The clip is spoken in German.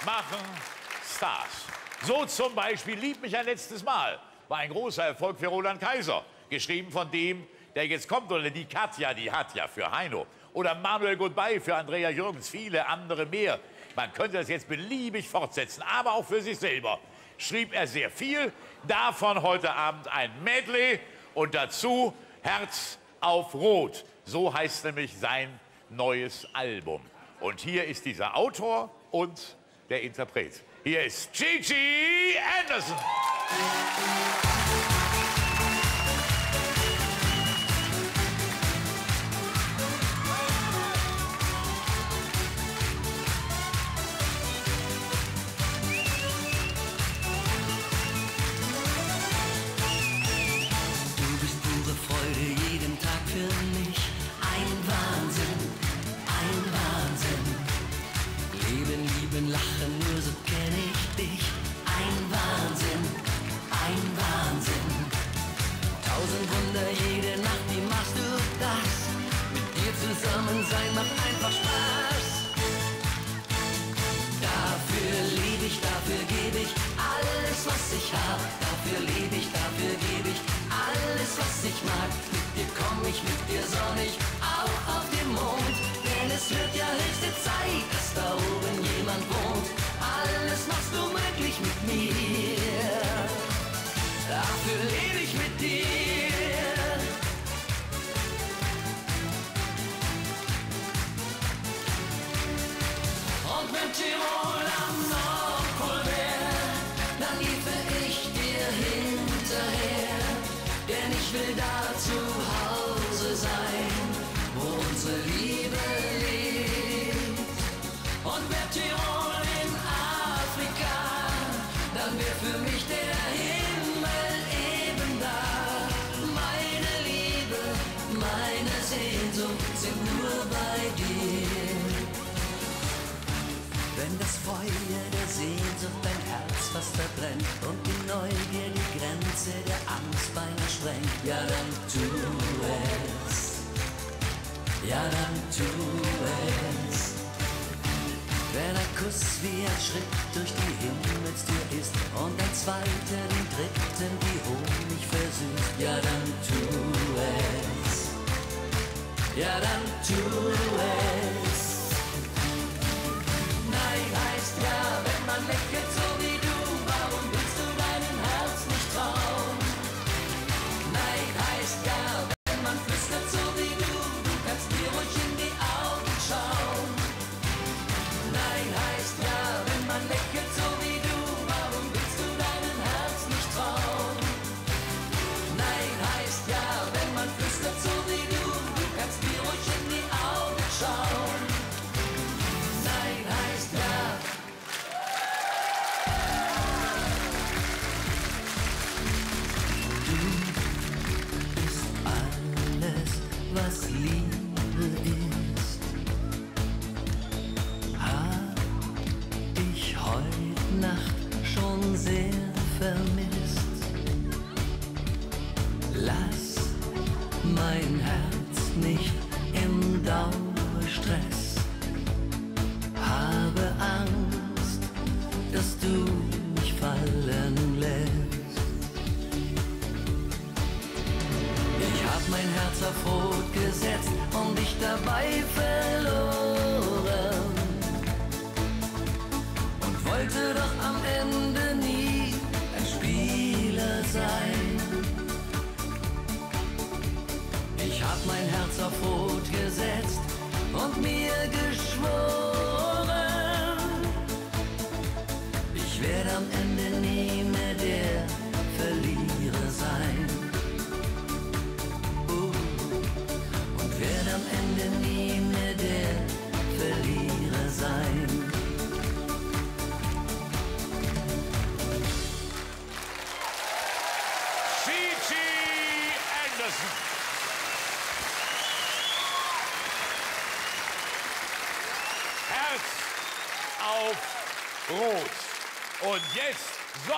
machen Stars. So zum Beispiel Lieb mich ein letztes Mal war ein großer Erfolg für Roland Kaiser. Geschrieben von dem, der jetzt kommt, oder die Katja, die hat ja für Heino. Oder Manuel Goodbye für Andrea Jürgens, viele andere mehr. Man könnte das jetzt beliebig fortsetzen, aber auch für sich selber schrieb er sehr viel. Davon heute Abend ein Medley und dazu Herz auf Rot. So heißt nämlich sein neues Album. Und hier ist dieser Autor und der Interpret. Hier ist Gigi Anderson. Lachen, nur so kenn ich dich. Ein Wahnsinn, ein Wahnsinn. Tausend Wunder jede Nacht, wie machst du das? Mit dir zusammen sein macht einfach Spaß. Dafür lebe ich, dafür gebe ich alles, was ich hab. Dafür lebe ich, dafür gebe ich alles, was ich mag. Mit dir komm ich, mit dir sonnig, auch auf dem Mond. Denn es wird ja höchste Zeit, dass da oben jemand wohnt. Alles machst du möglich mit mir. Dafür lebe ich mit dir. Und wenn Tirol am Nordpol wär, dann liefe ich dir hinterher. Denn ich will da zu Hause sein, wo unsere Liebe lebt. Und wär Tirol in Afrika, dann wär für mich der Himmel eben da. Meine Liebe, meine Sehnsucht sind nur bei dir. Wenn das Feuer der Sehnsucht dein Herz fast verbrennt und die Neugier die Grenze der Angst beinahe sprengt, ja dann tu es. Ja, dann tu es. Wenn ein Kuss wie ein Schritt durch die Himmelstür ist und ein zweiter den dritten wie Honig versüßt, ja, dann tu es. Ja, dann tu es. Nein heißt ja, wenn man lächelt so wie du, warum willst du deinem Herz nicht trauen? Nein heißt ja, wenn man flüstert so wie du, kannst dir ruhig in die Augen schauen. Nein heißt ja, wenn man lächelt so wie du, warum willst du deinem Herz nicht trauen? Nein heißt ja, wenn man flüstert so wie du kannst dir ruhig in die Augen schauen. Nein heißt ja. Du bist alles, was Liebe ist. Hab ich heut Nacht schon sehr vermisst. Lass mein Herz nicht im Dauerstress. Habe Angst, dass du mich fallen lässt. Ich hab mein Herz auf Rot gesetzt und dich dabei verloren. Und wollte doch am Ende nie ein Spieler sein. Ich hab mein Herz auf Rot gesetzt und mir geschworen, ich werde am Ende nie mehr der Verlierer sein. Und werde am Ende nie mehr der Verlierer sein. Gigi Anderson. Herz auf Rot. Und jetzt